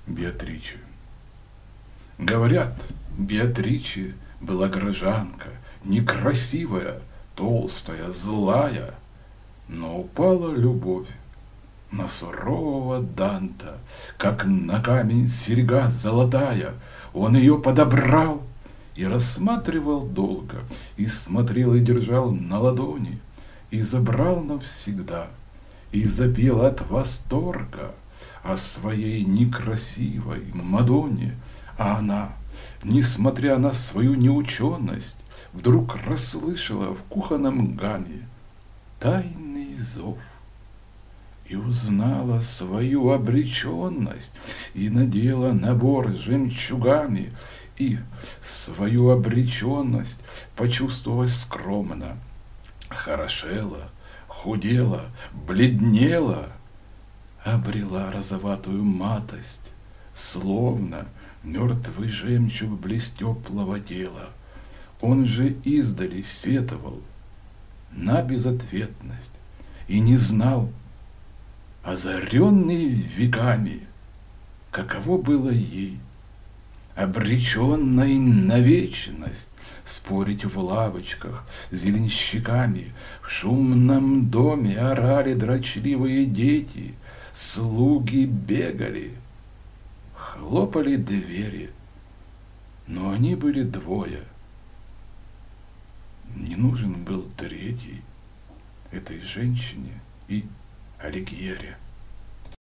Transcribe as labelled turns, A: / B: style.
A: Беатриче. Говорят, Беатриче была горожанка, некрасивая, толстая, злая, но упала любовь на сурового Данта, как на камень серьга золотая. Он ее подобрал и рассматривал долго, и смотрел и держал на ладони, и забрал навсегда, и запел от восторга о своей некрасивой Мадонне. А она, несмотря на свою неученость, вдруг расслышала в кухонном гаме тайный зов и узнала свою обреченность, и надела набор с жемчугами, и свою обреченность почувствовала скромно, хорошела, худела, бледнела, обрела розоватую матость, словно мертвый жемчуг близ теплого тела. Он же издали сетовал на безответность и не знал, озаренный веками, каково было ей, обреченной на вечность, спорить в лавочках с зеленщиками. В шумном доме орали дрочливые дети, слуги бегали, хлопали двери, но они были двое. Не нужен был третий этой женщине и Алигьере.